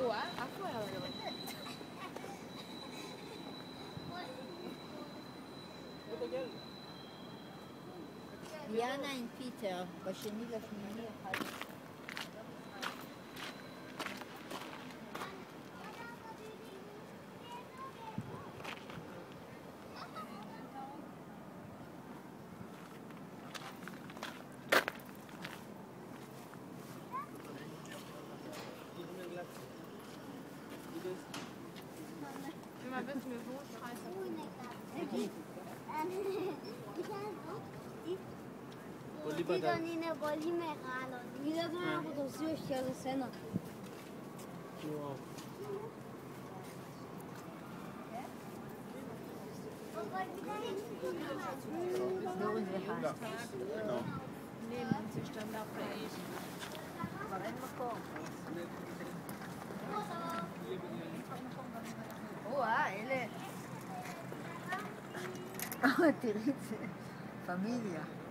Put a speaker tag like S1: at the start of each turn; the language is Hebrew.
S1: ליאנה עם פיטר, בשני לשמיני אחד.
S2: Donine boli me regalo. Mira que me producido ya de cena.
S3: Nehmen uns die Standard für ich.
S1: כבר אין מקום. אלה. תראי את זה. פמיליה.